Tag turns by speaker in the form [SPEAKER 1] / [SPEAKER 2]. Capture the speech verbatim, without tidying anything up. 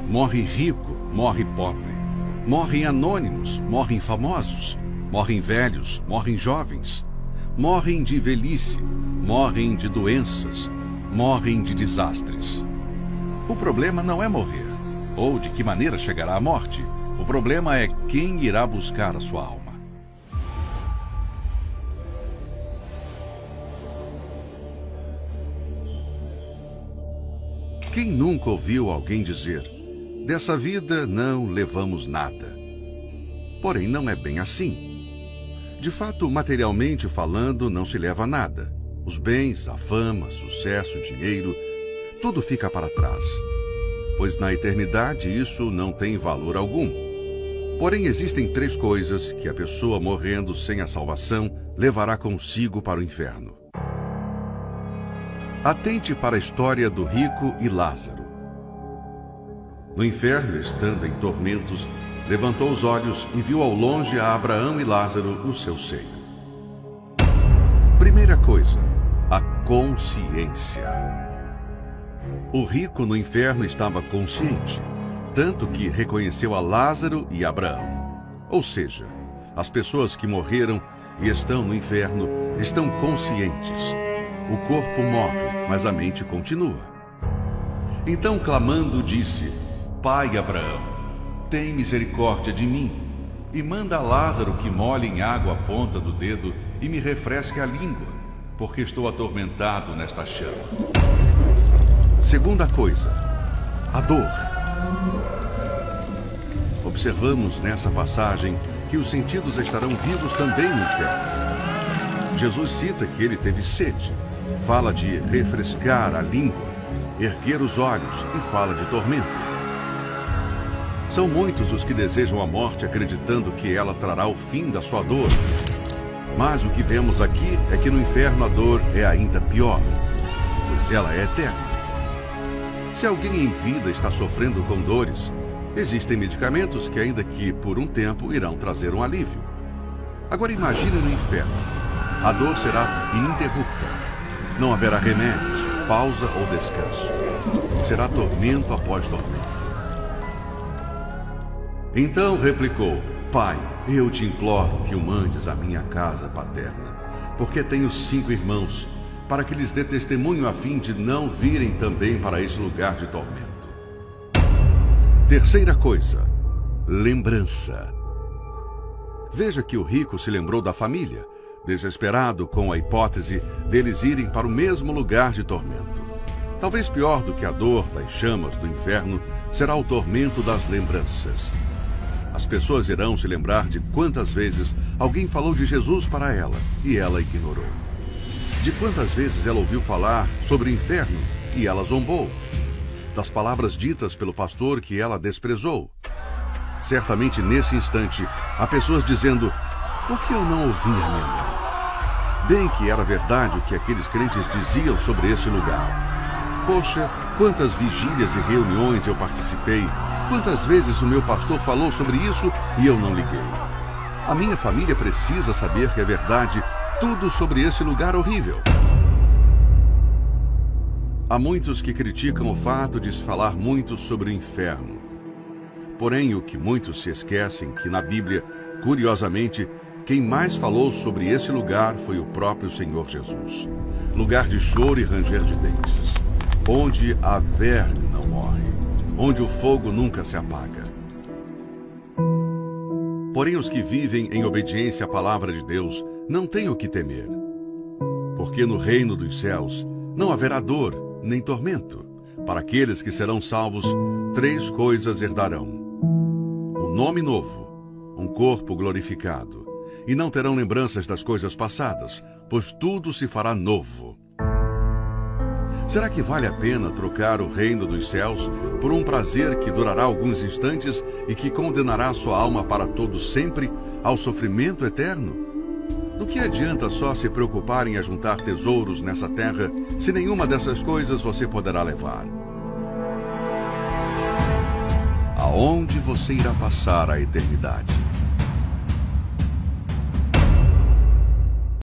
[SPEAKER 1] morre rico, morre pobre. Morrem anônimos, morrem famosos. Morrem velhos, morrem jovens. Morrem de velhice, morrem de doenças, morrem de desastres. O problema não é morrer, ou de que maneira chegará a morte. O problema é quem irá buscar a sua alma. Quem nunca ouviu alguém dizer: dessa vida não levamos nada? Porém, não é bem assim. De fato, materialmente falando, não se leva nada. Os bens, a fama, sucesso, dinheiro, tudo fica para trás. Pois na eternidade isso não tem valor algum. Porém, existem três coisas que a pessoa morrendo sem a salvação levará consigo para o inferno. Atente para a história do rico e Lázaro. No inferno, estando em tormentos, levantou os olhos e viu ao longe a Abraão e Lázaro no seu seio. Primeira coisa, a consciência. O rico no inferno estava consciente, tanto que reconheceu a Lázaro e Abraão. Ou seja, as pessoas que morreram e estão no inferno estão conscientes. O corpo morre, mas a mente continua. Então, clamando, disse: Pai Abraão, tem misericórdia de mim, e manda Lázaro que molhe em água a ponta do dedo e me refresque a língua, porque estou atormentado nesta chama. Segunda coisa, a dor. Observamos nessa passagem que os sentidos estarão vivos também no inferno. Jesus cita que ele teve sede, fala de refrescar a língua, erguer os olhos e fala de tormento. São muitos os que desejam a morte acreditando que ela trará o fim da sua dor. Mas o que vemos aqui é que no inferno a dor é ainda pior, pois ela é eterna. Se alguém em vida está sofrendo com dores, existem medicamentos que, ainda que por um tempo, irão trazer um alívio. Agora imagine no inferno. A dor será ininterrupta. Não haverá remédios, pausa ou descanso. Será tormento após tormento. Então replicou: Pai, eu te imploro que o mandes à minha casa paterna, porque tenho cinco irmãos, para que lhes dê testemunho a fim de não virem também para esse lugar de tormento. Terceira coisa, lembrança. Veja que o rico se lembrou da família, desesperado com a hipótese deles irem para o mesmo lugar de tormento. Talvez pior do que a dor das chamas do inferno será o tormento das lembranças. As pessoas irão se lembrar de quantas vezes alguém falou de Jesus para ela e ela ignorou. De quantas vezes ela ouviu falar sobre o inferno e ela zombou. Das palavras ditas pelo pastor que ela desprezou. Certamente nesse instante há pessoas dizendo: por que eu não ouvi a minha mãe? Bem que era verdade o que aqueles crentes diziam sobre esse lugar. Poxa, quantas vigílias e reuniões eu participei. Quantas vezes o meu pastor falou sobre isso e eu não liguei. A minha família precisa saber que é verdade tudo sobre esse lugar horrível. Há muitos que criticam o fato de se falar muito sobre o inferno. Porém, o que muitos se esquecem que na Bíblia, curiosamente, quem mais falou sobre esse lugar foi o próprio Senhor Jesus. Lugar de choro e ranger de dentes, onde a verme não morre, onde o fogo nunca se apaga. Porém, os que vivem em obediência à palavra de Deus não têm o que temer. Porque no reino dos céus não haverá dor nem tormento. Para aqueles que serão salvos, três coisas herdarão: um nome novo, um corpo glorificado, e não terão lembranças das coisas passadas, pois tudo se fará novo. Será que vale a pena trocar o reino dos céus por um prazer que durará alguns instantes e que condenará sua alma para todo sempre ao sofrimento eterno? Do que adianta só se preocupar em ajuntar tesouros nessa terra, se nenhuma dessas coisas você poderá levar? Aonde você irá passar a eternidade?